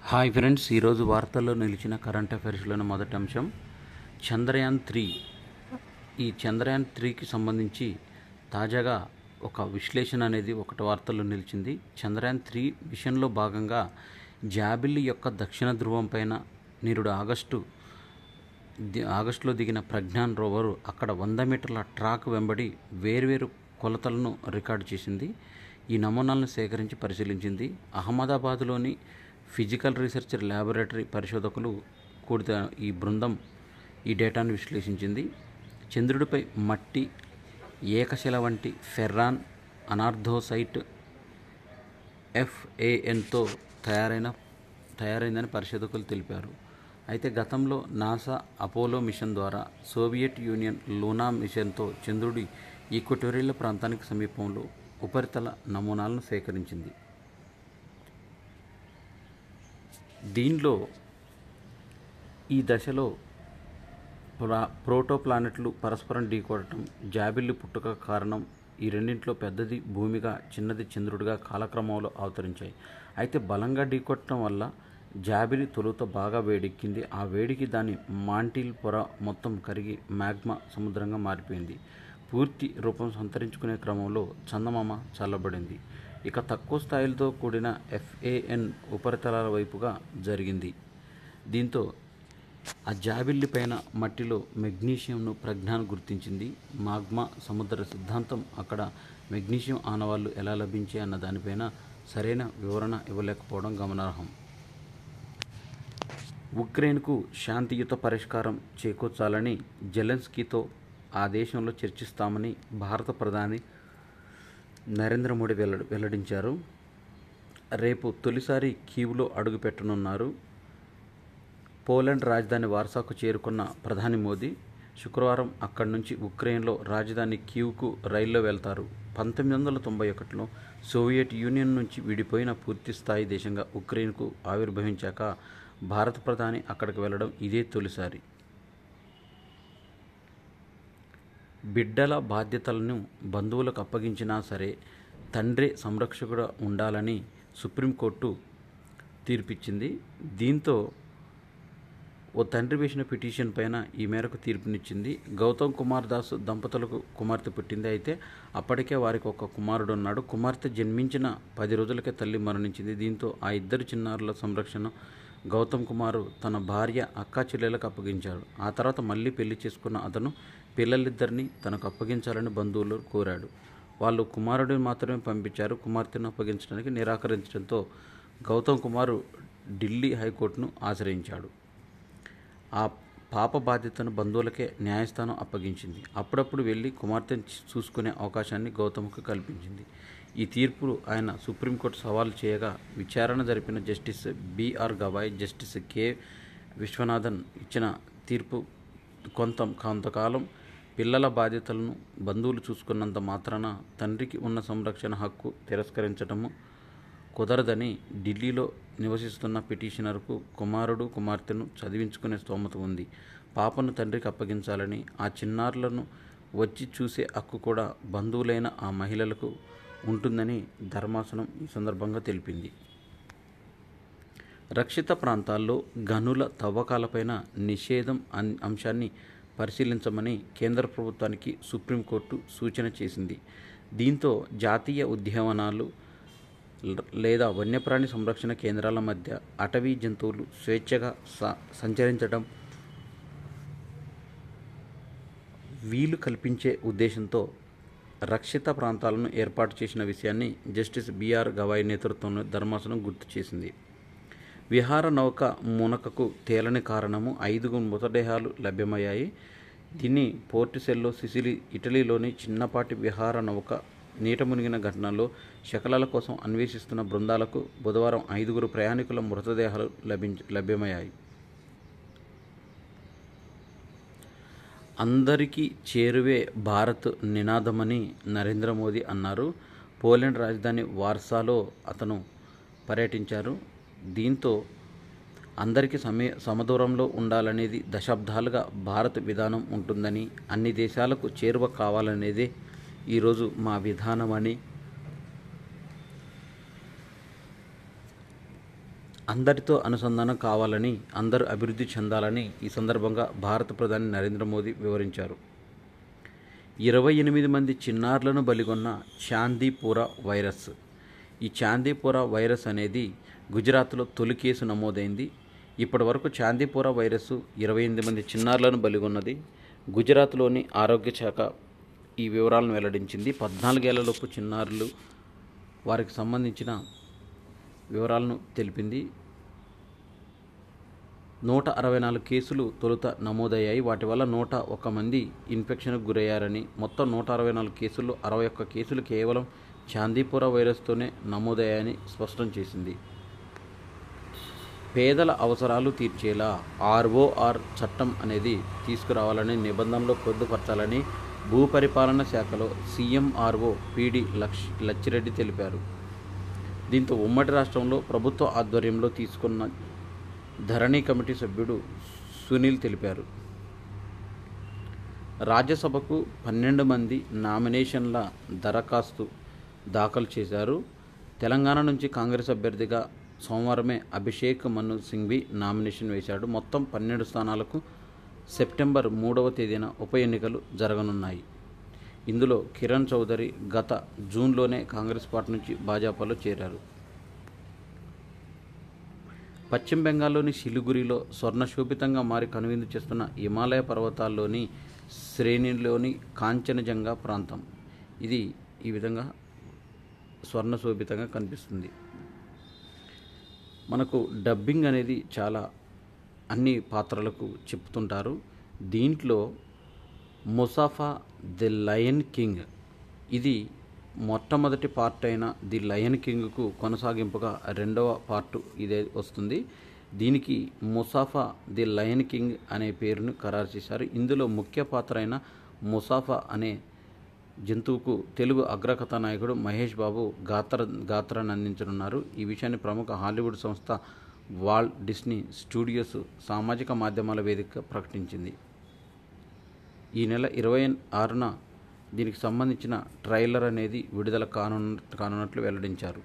Hi friends, ఈరోజు వార్తల్లో నిలిచిన కరెంట్ అఫైర్స్లోని మొదటి అంశం చంద్రయాన్-3. ఈ చంద్రయాన్-3కి సంబంధించి తాజాగా ఒక విశ్లేషణ అనేది ఒకటి వార్తల్లో నిలిచింది. చంద్రయాన్-3 మిషన్లో భాగంగా జాబిల్లి యొక్క దక్షిణ ధ్రువం పైన నిరుడు ఆగస్టులో దిగిన ప్రజ్ఞాన్ రోవరు అక్కడ 100 మీటర్ల ట్రాక్ వెంబడి వేర్వేరు కొలతలను రికార్డు చేసింది. ఈ నమూనాలను సేకరించి పరిశీలించింది. అహ్మదాబాద్లోని ఫిజికల్ రీసెర్చ్ ల్యాబొరేటరీ పరిశోధకులు కూడిన ఈ బృందం ఈ డేటాను విశ్లేషించింది. చంద్రుడిపై మట్టి, ఏకశిల వంటి ఫెర్రాన్ అనార్థోసైట్ FANతో తయారైందని పరిశోధకులు తెలిపారు. అయితే గతంలో నాసా అపోలో మిషన్ ద్వారా సోవియట్ యూనియన్ లూనా మిషన్తో చంద్రుడి ఈక్వటోరియల్ ప్రాంతానికి సమీపంలో ఉపరితల నమూనాలను సేకరించింది. దీనిలో ఈ దశలో ప్రోటోప్లానెట్లు పరస్పరం ఢీకొనటం, జాబిల్లి పుట్టుక కారణం. ఈ రెండింటిలో పెద్దది భూమిగా, చిన్నది చంద్రుడిగా కాలక్రమంలో అవతరించాయి. అయితే బలంగా ఢీకొట్టడం వల్ల జాబిలి తొలుత బాగా వేడెక్కింది. ఆ వేడికి దాని మాంటిల్ పొర మొత్తం కరిగి మ్యాగ్మా సముద్రంగా మారిపోయింది. పూర్తి రూపం సంతరించుకునే క్రమంలో చందమామ చల్లబడింది. ఇక తక్కువ స్థాయిలతో కూడిన FAN ఉపరితలాల వైపుగా జరిగింది. దీంతో ఆ జాబిల్లి పైన మట్టిలో మెగ్నీషియంను ప్రజ్ఞాన్ గుర్తించింది. మాగ్మా సముద్ర సిద్ధాంతం అక్కడ మెగ్నీషియం ఆనవాళ్లు ఎలా లభించాయి అన్న దానిపైన సరైన వివరణ ఇవ్వలేకపోవడం గమనార్హం. ఉక్రెయిన్కు శాంతియుత పరిష్కారం చేకూర్చాలని జెలెన్స్కీతో ఆ దేశంలో చర్చిస్తామని భారత ప్రధాని నరేంద్ర మోడీ వెల్లడించారు. రేపు తొలిసారి కీవ్లో అడుగుపెట్టనున్నారు. పోలాండ్ రాజధాని వార్సాకు చేరుకున్న ప్రధాని మోదీ శుక్రవారం అక్కడి నుంచి ఉక్రెయిన్లో రాజధాని కీవ్కు రైల్లో వెళ్తారు. 1991లో సోవియట్ యూనియన్ నుంచి విడిపోయిన పూర్తిస్థాయి దేశంగా ఉక్రెయిన్కు ఆవిర్భవించాక భారత ప్రధాని అక్కడికి వెళ్లడం ఇదే తొలిసారి. బిడ్డల బాధ్యతలను బంధువులకు అప్పగించినా సరే తండ్రే సంరక్షకుడు ఉండాలని సుప్రీంకోర్టు తీర్పిచ్చింది. దీంతో ఓ తండ్రి వేసిన పిటిషన్ పైన ఈ మేరకు తీర్పునిచ్చింది. గౌతమ్ కుమార్ దాస్ దంపతులకు కుమార్తె పుట్టింది. అయితే అప్పటికే వారికి ఒక కుమారుడు ఉన్నాడు. కుమార్తె జన్మించిన 10 రోజులకే తల్లి మరణించింది. దీంతో ఆ ఇద్దరు చిన్నారుల సంరక్షణ గౌతమ్ కుమార్ తన భార్య, అక్కా చెల్లెలకు అప్పగించాడు. ఆ తర్వాత మళ్ళీ పెళ్లి చేసుకున్న అతను పిల్లలిద్దరినీ తనకు అప్పగించాలని బంధువులు కోరాడు. వాళ్ళు కుమారుడిని మాత్రమే పంపించారు. కుమార్తెను అప్పగించడానికి నిరాకరించడంతో గౌతమ్ కుమార్ ఢిల్లీ హైకోర్టును ఆశ్రయించాడు. ఆ పాప బాధ్యతను బంధువులకే న్యాయస్థానం అప్పగించింది. అప్పుడప్పుడు వెళ్ళి కుమార్తెను చూసుకునే అవకాశాన్ని గౌతమ్కు కల్పించింది. ఈ తీర్పు ఆయన సుప్రీంకోర్టు సవాల్ చేయగా విచారణ జరిపిన justice BR Gavai, justice K Viswanathan ఇచ్చిన తీర్పు కొంతకాలం పిల్లల బాధ్యతలను బంధువులు చూసుకున్నంత మాత్రాన తండ్రికి ఉన్న సంరక్షణ హక్కు తిరస్కరించడము కుదరదని ఢిల్లీలో నివసిస్తున్న పిటిషనర్కు కుమారుడు, కుమార్తెను చదివించుకునే స్తోమత ఉంది. పాపను తండ్రికి అప్పగించాలని, ఆ చిన్నారులను వచ్చి చూసే హక్కు కూడా బంధువులైన ఆ మహిళలకు ఉంటుందని ధర్మాసనం ఈ సందర్భంగా తెలిపింది. రక్షిత ప్రాంతాల్లో గనుల తవ్వకాలపైన నిషేధం అంశాన్ని పరిశీలించమని కేంద్ర ప్రభుత్వానికి సుప్రీంకోర్టు సూచన చేసింది. దీంతో జాతీయ ఉద్యానవనాలు లేదా వన్యప్రాణి సంరక్షణ కేంద్రాల మధ్య అటవీ జంతువులు స్వేచ్ఛగా సంచరించడం వీలు కల్పించే ఉద్దేశంతో రక్షిత ప్రాంతాలను ఏర్పాటు చేసిన విషయాన్ని జస్టిస్ BR గవాయ్ నేతృత్వంలో ధర్మాసనం గుర్తు చేసింది. విహార నౌక మునకకు తేలని కారణము 5 మృతదేహాలు లభ్యమయ్యాయి. దీన్ని పోర్టిసెల్లో, సిసిలీ, ఇటలీలోని చిన్నపాటి విహార నౌక నీట మునిగిన ఘటనలో శకలాల కోసం అన్వేషిస్తున్న బృందాలకు బుధవారం 5 ప్రయాణికుల మృతదేహాలు లభ్యమయ్యాయి. అందరికీ చేరువే భారత్ నినాదమని నరేంద్ర మోదీ అన్నారు. పోలాండ్ రాజధాని వార్సాలో అతను పర్యటించారు. దీంతో అందరికీ సమదూరంలో ఉండాలనేది దశాబ్దాలుగా భారత్ విధానం ఉంటుందని, అన్ని దేశాలకు చేరువ కావాలనేదే ఈరోజు మా విధానమని అందరితో అనుసంధానం కావాలని, అందరూ అభివృద్ధి చెందాలని ఈ సందర్భంగా భారత ప్రధాని నరేంద్ర మోదీ వివరించారు. 28 మంది చిన్నారులను బలిగొన్న చాందీపుర వైరస్. ఈ చాందీపుర వైరస్ అనేది గుజరాత్లో తొలి కేసు నమోదైంది. ఇప్పటి వరకు చాందీపుర వైరస్ 28 మంది చిన్నారులను బలిగొన్నది. గుజరాత్లోని ఆరోగ్య శాఖ ఈ వివరాలను వెల్లడించింది. 14 ఏళ్లలోపు చిన్నారులు వారికి సంబంధించిన వివరాలను తెలిపింది. 164 కేసులు తొలుత నమోదయ్యాయి. వాటి వల్ల 101 మంది ఇన్ఫెక్షన్కు గురయ్యారని, మొత్తం 164 కేసుల్లో 61 కేసులు కేవలం చాందీపుర వైరస్తోనే నమోదయ్యాయని స్పష్టం చేసింది. పేదల అవసరాలు తీర్చేలా ROR చట్టం అనేది తీసుకురావాలని, నిబంధనలు పొందుపరచాలని భూపరిపాలన శాఖలో CMRO PD లచ్చిరెడ్డి తెలిపారు. దీంతో ఉమ్మడి రాష్ట్రంలో ప్రభుత్వ ఆధ్వర్యంలో తీసుకున్న ధరణి కమిటీ సభ్యుడు సునీల్ తెలిపారు. రాజ్యసభకు 12 మంది నామినేషన్ల దరఖాస్తు దాఖలు చేశారు. తెలంగాణ నుంచి కాంగ్రెస్ అభ్యర్థిగా సోమవారమే అభిషేక్ మను సింఘ్వి నామినేషన్ వేశాడు. మొత్తం 12 స్థానాలకు సెప్టెంబర్ 3వ తేదీన ఉప ఎన్నికలు జరగనున్నాయి. ఇందులో కిరణ్ చౌదరి గత జూన్లోనే కాంగ్రెస్ పార్టీ నుంచి భాజపాలో చేరారు. పశ్చిమ బెంగాల్లోని సిలిగురిలో స్వర్ణశోభితంగా మారి కనువిందు చేస్తున్న హిమాలయ పర్వతాల్లోని శ్రేణిలోని కాంచనజంగా ప్రాంతం. ఇది ఈ విధంగా స్వర్ణశోభితంగా కనిపిస్తుంది. మనకు డబ్బింగ్ అనేది చాలా అన్ని పాత్రలకు చెప్తుంటారు. దీంట్లో ముసాఫా ది లయన్ కింగ్, ఇది మొట్టమొదటి పార్ట్ అయిన ది లయన్ కింగ్కు కొనసాగింపుగా రెండవ పార్ట్ ఇదే వస్తుంది. దీనికి ముసాఫా ది లయన్ కింగ్ అనే పేరును ఖరారు చేశారు. ఇందులో ముఖ్య పాత్ర అయిన ముసాఫా అనే జంతువుకు తెలుగు అగ్రకథా నాయకుడు మహేష్ బాబు గాత్రాన్ని అందించనున్నారు. ఈ విషయాన్ని ప్రముఖ హాలీవుడ్ సంస్థ వాల్ట్ డిస్నీ స్టూడియోస్ సామాజిక మాధ్యమాల వేదికగా ప్రకటించింది. ఈ నెల 26న దీనికి సంబంధించిన ట్రైలర్ అనేది విడుదల కానున్నట్లు వెల్లడించారు.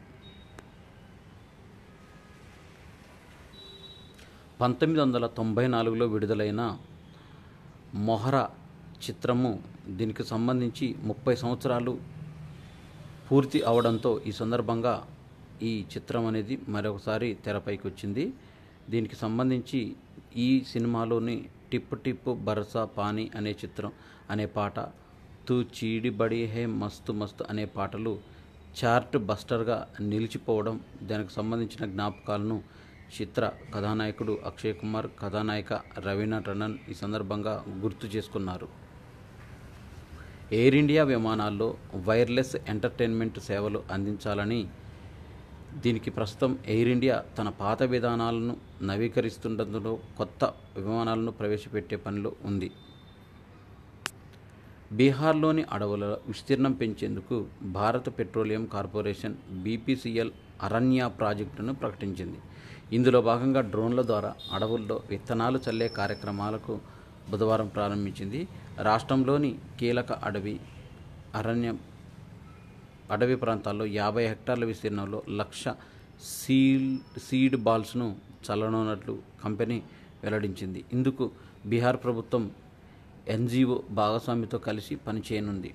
1994లో విడుదలైన మొహరా చిత్రము దీనికి సంబంధించి 30 సంవత్సరాలు పూర్తి అవడంతో ఈ సందర్భంగా ఈ చిత్రం అనేది మరొకసారి తెరపైకి వచ్చింది. దీనికి సంబంధించి ఈ సినిమాలోని టిప్ టిప్ బర్సా పానీ అనే పాట, తూ చీడి బడి హే మస్తు మస్తు అనే పాటలు చార్ట్ బస్టర్గా నిలిచిపోవడం, దానికి సంబంధించిన జ్ఞాపకాలను చిత్ర కథానాయకుడు అక్షయ్ కుమార్, కథానాయిక రవీనా టండన్ ఈ సందర్భంగా గుర్తు చేసుకున్నారు. ఎయిర్ ఇండియా విమానాల్లో వైర్లెస్ ఎంటర్టైన్మెంట్ సేవలు అందించాలని, దీనికి ప్రస్తుతం ఎయిర్ ఇండియా తన పాత విధానాలను నవీకరిస్తుండటంలో కొత్త విమానాలను ప్రవేశపెట్టే పనిలో ఉంది. బీహార్లోని అడవుల విస్తీర్ణం పెంచేందుకు భారత పెట్రోలియం కార్పొరేషన్ BPCL అరణ్య ప్రాజెక్టును ప్రకటించింది. ఇందులో భాగంగా డ్రోన్ల ద్వారా అడవుల్లో విత్తనాలు చల్లే కార్యక్రమాలకు బుధవారం ప్రారంభించింది. రాష్ట్రంలోని కీలక అడవి ప్రాంతాల్లో 50 హెక్టార్ల విస్తీర్ణంలో 1,00,000 సీడ్ బాల్స్ను చల్లనున్నట్లు కంపెనీ వెల్లడించింది. ఇందుకు బీహార్ ప్రభుత్వం NGO భాగస్వామితో కలిసి పనిచేయనుంది.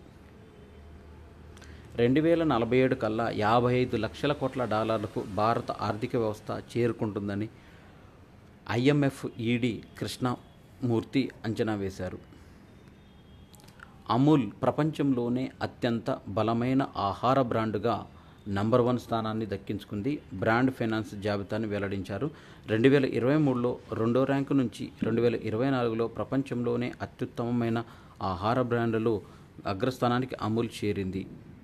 2047 కల్లా $55 లక్షల కోట్ల భారత ఆర్థిక వ్యవస్థ చేరుకుంటుందని IMF ED కృష్ణమూర్తి అంచనా వేశారు. అమూల్ ప్రపంచంలోనే అత్యంత బలమైన ఆహార బ్రాండ్గా నంబర్ 1 స్థానాన్ని దక్కించుకుంది. బ్రాండ్ ఫైనాన్స్ జాబితాను వెల్లడించారు. 2023లో 2వ ర్యాంకు నుంచి 2024లో ప్రపంచంలోనే అత్యుత్తమమైన ఆహార బ్రాండ్లలో అగ్రస్థానానికి అమూల్ చేరింది.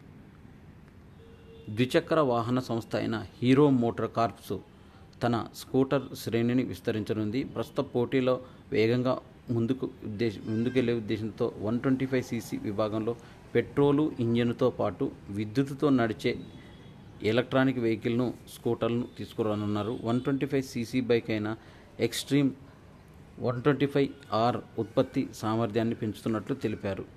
ద్విచక్ర వాహన సంస్థ అయిన హీరో మోటార్ కార్ప్స్ తన స్కూటర్ శ్రేణిని విస్తరించనుంది. ప్రస్తుత పోటీలో వేగంగా ముందుకెళ్లే ఉద్దేశంతో 125cc విభాగంలో పెట్రోలు ఇంజిన్తో పాటు విద్యుత్తుతో నడిచే ఎలక్ట్రానిక్ వెహికల్ను స్కూటర్లను తీసుకురానున్నారు. 125cc బైక్ అయిన ఎక్స్ట్రీమ్ 125R ఉత్పత్తి సామర్థ్యాన్ని పెంచుతున్నట్లు తెలిపారు.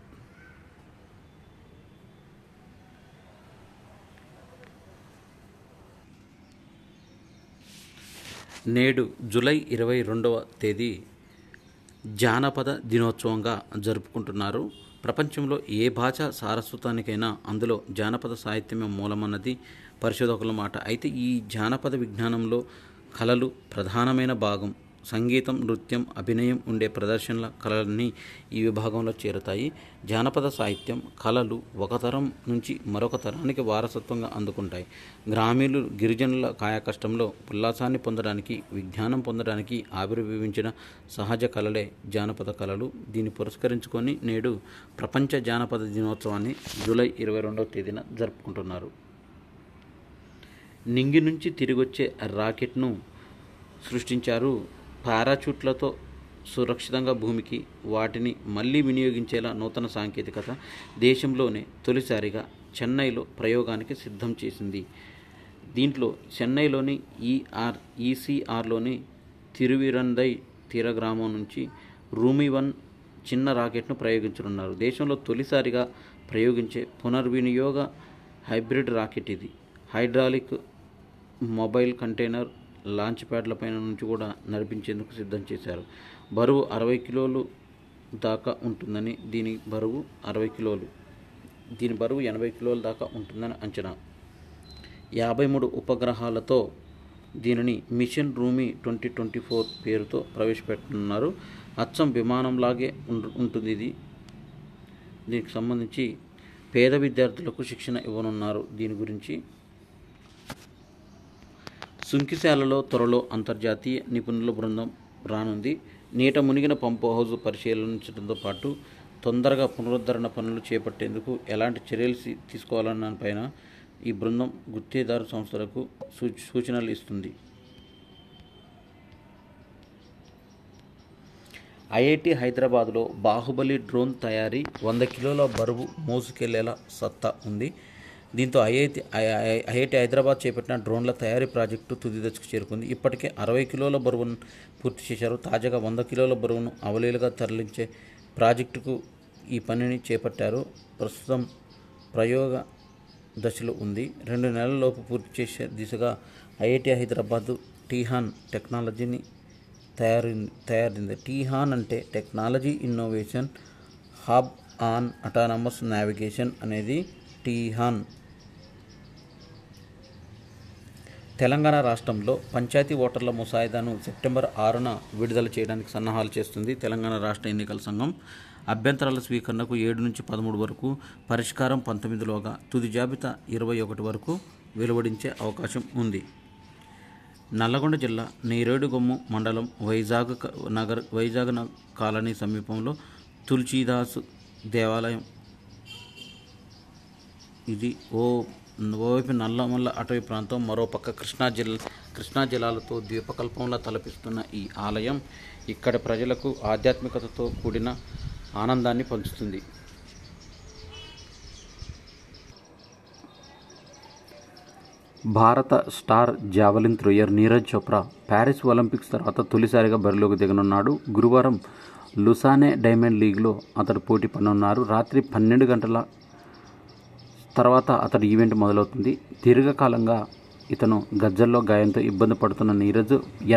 నేడు జూలై 22వ తేదీ జానపద దినోత్సవంగా జరుపుకుంటున్నారు. ప్రపంచంలో ఏ భాష సారస్వతానికైనా అందులో జానపద సాహిత్యమే మూలమన్నది పరిశోధకుల మాట. అయితే ఈ జానపద విజ్ఞానంలో కళలు ప్రధానమైన భాగం. సంగీతం, నృత్యం, అభినయం ఉండే ప్రదర్శనల కళలన్నీ ఈ విభాగంలో చేరుతాయి. జానపద సాహిత్యం కళలు ఒక తరం నుంచి మరొక తరానికి వారసత్వంగా అందుకుంటాయి. గ్రామీణులు, గిరిజనుల కాయకష్టంలో ఉల్లాసాన్ని పొందడానికి, విజ్ఞానం పొందడానికి ఆవిర్భవించిన సహజ కళలే జానపద కళలు. దీన్ని పురస్కరించుకొని నేడు ప్రపంచ జానపద దినోత్సవాన్ని జూలై 22వ తేదీన జరుపుకుంటున్నారు. నింగి నుంచి తిరిగొచ్చే రాకెట్ను సృష్టించారు. పారాచూట్లతో సురక్షితంగా భూమికి వాటిని మళ్ళీ వినియోగించేలా నూతన సాంకేతికత దేశంలోనే తొలిసారిగా చెన్నైలో ప్రయోగానికి సిద్ధం చేసింది. దీంట్లో చెన్నైలోని ఈసీఆర్లోని తిరువిరందై తీర గ్రామం నుంచి రూమి-1 చిన్న రాకెట్ను ప్రయోగించనున్నారు. దేశంలో తొలిసారిగా ప్రయోగించే పునర్వినియోగ హైబ్రిడ్ రాకెట్ ఇది. హైడ్రాలిక్ మొబైల్ కంటైనర్ లాంచ్ ప్యాడ్లపైన నుంచి కూడా నడిపించేందుకు సిద్ధం చేశారు. బరువు 60 కిలోలు దాకా ఉంటుందని, దీని బరువు 80 కిలోల దాకా ఉంటుందని అంచనా. 53 ఉపగ్రహాలతో దీనిని మిషన్ రూమి 2024 పేరుతో ప్రవేశపెట్టనున్నారు. అచ్చం విమానంలాగే ఉంటుంది ఇది. దీనికి సంబంధించి పేద విద్యార్థులకు శిక్షణ ఇవ్వనున్నారు. దీని గురించి సుంకిశాలలో త్వరలో అంతర్జాతీయ నిపుణుల బృందం రానుంది. నీట మునిగిన పంపు హౌజ్ పరిశీలించడంతో పాటు తొందరగా పునరుద్ధరణ పనులు చేపట్టేందుకు ఎలాంటి చర్యలు తీసుకోవాలన్న పైన ఈ బృందం గుత్తేదారు సంస్థలకు సూచనలు ఇస్తుంది. ఐఐటి హైదరాబాద్లో బాహుబలి డ్రోన్ తయారీ 100 కిలోల బరువు మోసుకెళ్లేలా సత్తా ఉంది. దీంతో ఐఐటి హైదరాబాద్ చేపట్టిన డ్రోన్ల తయారీ ప్రాజెక్టు తుది దశకు చేరుకుంది. ఇప్పటికే 60 కిలోల బరువును పూర్తి చేశారు. తాజాగా 100 కిలోల బరువును అవలీలుగా తరలించే ప్రాజెక్టుకు ఈ పనిని చేపట్టారు. ప్రస్తుతం ప్రయోగ దశలో ఉంది. 2 నెలల లోపు పూర్తి చేసే దిశగా ఐఐటి హైదరాబాద్ టీహాన్ టెక్నాలజీని తయారైంది. టీహాన్ అంటే technology innovation hub on autonomous navigation అనేది టీహాన్. తెలంగాణ రాష్ట్రంలో పంచాయతీ ఓటర్ల ముసాయిదాను సెప్టెంబర్ 6న విడుదల చేయడానికి సన్నాహాలు చేస్తుంది తెలంగాణ రాష్ట్ర ఎన్నికల సంఘం. అభ్యంతరాల స్వీకరణకు 7 నుంచి 13 వరకు, పరిష్కారం 19లోగా, తుది జాబితా 21 వరకు వెలువడించే అవకాశం ఉంది. నల్లగొండ జిల్లా నేరేడుగొమ్ము మండలం వైజాగ్ కాలనీ సమీపంలో తులసీదాస్ దేవాలయం. ఇది ఓవైపు నల్లమల్ల అటవీ ప్రాంతం, మరోపక్క కృష్ణా జలాలతో ద్వీపకల్పంలా తలపిస్తున్న ఈ ఆలయం ఇక్కడి ప్రజలకు ఆధ్యాత్మికతతో కూడిన ఆనందాన్ని పంచుతుంది. భారత star javelin thrower Neeraj Chopra Paris Olympics తర్వాత తొలిసారిగా బరిలోకి దిగనున్నాడు. గురువారం లుసానే డైమండ్ లీగ్లో అతడు పోటీ పడనున్నారు. రాత్రి 12 గంటల తర్వాత అతడి ఈవెంట్ మొదలవుతుంది. దీర్ఘకాలంగా ఇతను గజ్జల్లో గాయంతో ఇబ్బంది పడుతున్న నీరజ్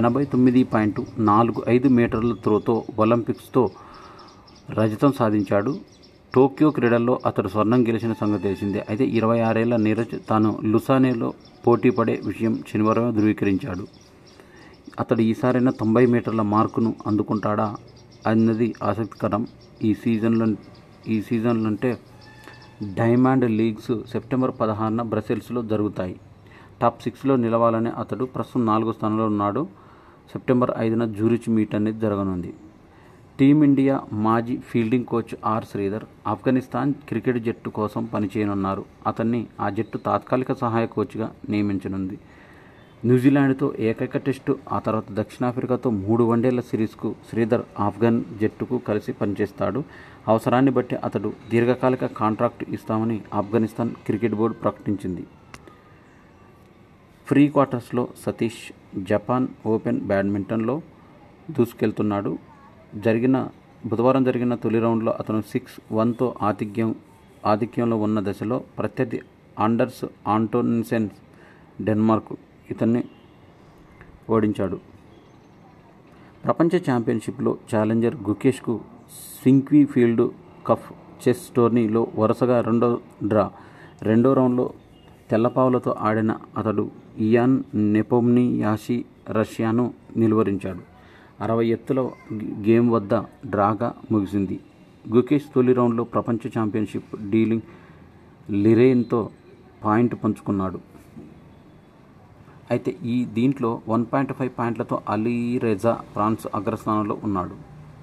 89.45 మీటర్ల త్రోతో ఒలింపిక్స్తో రజతం సాధించాడు. టోక్యో క్రీడల్లో అతడు స్వర్ణం గెలిచిన సంగతి తెలిసిందే. అయితే 26 ఏళ్ల నీరజ్ తాను లుసానేలో పోటీ పడే విషయం శనివారం ధృవీకరించాడు. అతడు ఈసారైనా 90 మీటర్ల మార్కును అందుకుంటాడా అన్నది ఆసక్తికరం. ఈ సీజన్లంటే డైమండ్ లీగ్స్ సెప్టెంబర్ 16న బ్రసెల్స్లో జరుగుతాయి. టాప్ 6లో నిలవాలని అతడు ప్రస్తుతం 4వ స్థానంలో ఉన్నాడు. సెప్టెంబర్ 5న జూరిచ్ మీట్ అనేది జరగనుంది. టీమిండియా మాజీ fielding coach R Sridhar Afghanistan cricket జట్టు కోసం పనిచేయనున్నారు. అతన్ని ఆ జట్టు తాత్కాలిక సహాయ కోచ్గా నియమించనుంది. న్యూజిలాండ్తో ఏకైక టెస్టు, ఆ తర్వాత దక్షిణాఫ్రికాతో 3 వన్డేల సిరీస్కు శ్రీధర్ ఆఫ్ఘన్ జట్టుకు కలిసి పనిచేస్తాడు. అవసరాన్ని బట్టి అతడు దీర్ఘకాలిక కాంట్రాక్టు ఇస్తామని ఆఫ్ఘనిస్తాన్ క్రికెట్ బోర్డు ప్రకటించింది. ప్రీ క్వార్టర్స్లో సతీష్ జపాన్ ఓపెన్ బ్యాడ్మింటన్లో దూసుకెళ్తున్నాడు. బుధవారం జరిగిన తొలి రౌండ్లో అతను 6-1తో ఆధిక్యంలో ఉన్న దశలో ప్రత్యర్థి ఆండర్స్ ఆంటోన్సెన్ డెన్మార్క్ ఇతన్ని ఓడించాడు. ప్రపంచ ఛాంపియన్షిప్లో ఛాలెంజర్ గుకేష్కు సింక్వీ ఫీల్డ్ కప్ చెస్ టోర్నీలో వరుసగా రెండో రౌండ్లో తెల్లపావులతో ఆడిన అతడు ఇయాన్ నెపోమ్నియాషి రష్యాను నిలువరించాడు. 60 ఎత్తుల గేమ్ వద్ద డ్రాగా ముగిసింది. గుకేష్ తొలి రౌండ్లో ప్రపంచ ఛాంపియన్షిప్ డీలింగ్ లిరేన్తో పాయింట్ పంచుకున్నాడు. అయితే దీంట్లో 1.5 పాయింట్లతో అలీరెజా ఫ్రాన్స్ అగ్రస్థానంలో ఉన్నాడు.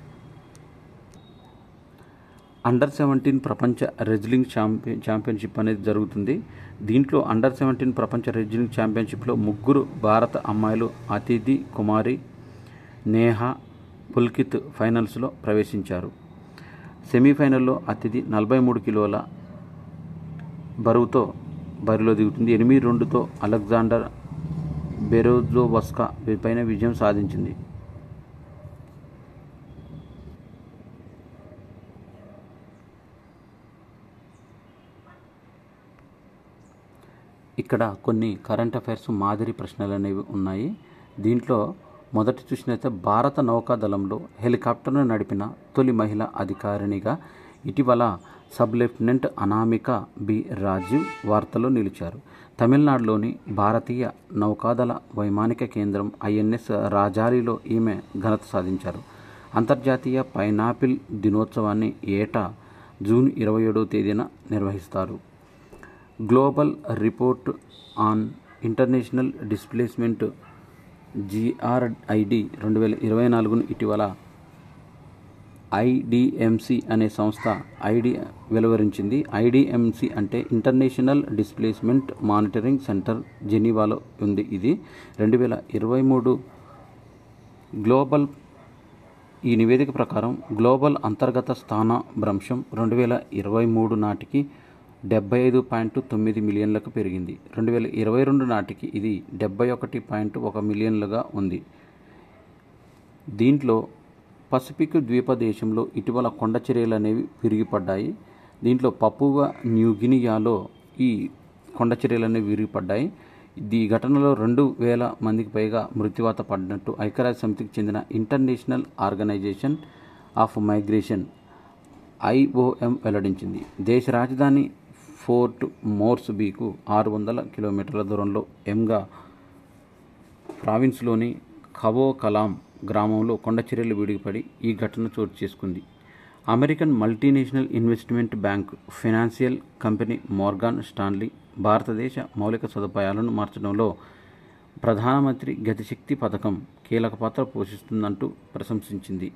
అండర్-17 ప్రపంచ రెజ్లింగ్ ఛాంపియన్షిప్ అనేది జరుగుతుంది. దీంట్లో అండర్-17 ప్రపంచ రెజ్లింగ్ ఛాంపియన్షిప్లో 3 భారత అమ్మాయిలు అతిథి కుమారి, నేహా, పుల్కిత్ ఫైనల్స్లో ప్రవేశించారు. సెమీఫైనల్లో అతిథి 43 కిలోల బరువుతో బరిలో దిగుతుంది. 8-2తో అలెగ్జాండర్ బెరోజోవస్కా పైన విజయం సాధించింది. ఇక్కడ కొన్ని కరెంట్ అఫైర్స్ మాదిరి ప్రశ్నలు అనేవి ఉన్నాయి. దీంట్లో మొదటి చూసినైతే భారత నౌకాదళంలో హెలికాప్టర్ను నడిపిన తొలి మహిళా అధికారినిగా ఇటీవల sub lieutenant Anamika B Rajeev వార్తల్లో నిలిచారు. తమిళనాడులోని భారతీయ నౌకాదళ వైమానిక కేంద్రం ఐఎన్ఎస్ రాజారిలో ఈమె ఘనత సాధించారు. అంతర్జాతీయ పైనాపిల్ దినోత్సవాన్ని ఏటా జూన్ 27వ తేదీన నిర్వహిస్తారు. Global report on international displacement GRID 2024ను ఇటీవల IDMC అనే సంస్థ వెలువరించింది. IDMC అంటే ఇంటర్నేషనల్ డిస్ప్లేస్మెంట్ మానిటరింగ్ సెంటర్, జెనీవాలో ఉంది. ఇది 2023 ఈ నివేదిక ప్రకారం గ్లోబల్ అంతర్గత స్థానభ్రంశం 2023 నాటికి 75.9 మిలియన్లకు పెరిగింది. 2022 నాటికి ఇది 71.1 మిలియన్లుగా ఉంది. దీంట్లో పసిఫిక్ ద్వీప దేశంలో ఇటీవల కొండ చర్యలు అనేవి విరిగిపడ్డాయి. దీంట్లో పపువా న్యూగినియాలో ఈ కొండ చర్యలు అనేవి విరిగిపడ్డాయి. ఈ ఘటనలో 2000 మందికి పైగా మృత్యువాత పడినట్టు ఐక్యరాజ్య సమితికి చెందిన international organization of migration IOM వెల్లడించింది. దేశ రాజధాని ఫోర్ట్ మోర్స్బీకు 600 కిలోమీటర్ల దూరంలో ఎంగా ప్రావిన్స్లోని ఖబో కలాం గ్రామంలో కొండచర్యలు విడిపడి ఈ ఘటన చోటు చేసుకుంది. American multinational investment bank financial company Morgan Stanley భారతదేశ మౌలిక సదుపాయాలను మార్చడంలో ప్రధానమంత్రి గతిశక్తి పథకం కీలక పాత్ర పోషిస్తుందంటూ ప్రశంసించింది.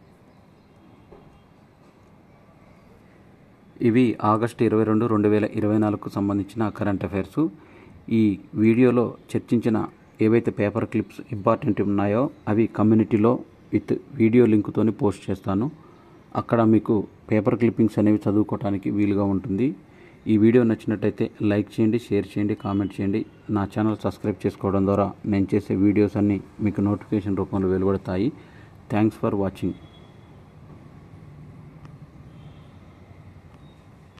ఇవి ఆగస్టు 22, 2024కు సంబంధించిన కరెంట్ అఫైర్స్. ఈ వీడియోలో చర్చించిన ఏవైతే పేపర్ క్లిప్స్ ఇంపార్టెంట్ ఉన్నాయో అవి కమ్యూనిటీలో విత్ వీడియో లింక్తోని పోస్ట్ చేస్తాను. అక్కడ మీకు పేపర్ క్లిప్పింగ్స్ అనేవి చదువుకోవడానికి వీలుగా ఉంటుంది. ఈ వీడియో నచ్చినట్టయితే లైక్ చేయండి, షేర్ చేయండి, కామెంట్ చేయండి. నా ఛానల్ సబ్స్క్రైబ్ చేసుకోవడం ద్వారా నేను చేసే వీడియోస్ అన్నీ మీకు నోటిఫికేషన్ రూపంలో వెలువడతాయి. Thanks for watching.